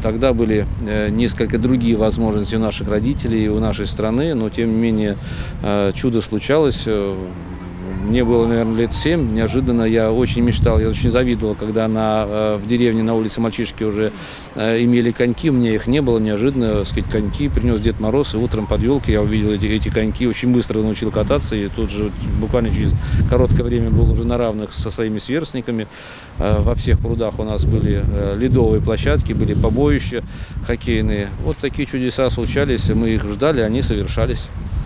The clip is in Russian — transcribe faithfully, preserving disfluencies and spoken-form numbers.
Тогда были несколько другие возможности у наших родителей и у нашей страны, но тем не менее чудо случалось. Мне было, наверное, лет семь. Неожиданно я очень мечтал, я очень завидовал, когда на, в деревне на улице мальчишки уже имели коньки. У меня их не было. Неожиданно, так сказать, коньки принес Дед Мороз. И утром под елкой я увидел эти, эти коньки. Очень быстро научил кататься. И тут же, буквально через короткое время, был уже на равных со своими сверстниками. Во всех прудах у нас были ледовые площадки, были побоища хоккейные. Вот такие чудеса случались. Мы их ждали, они совершались.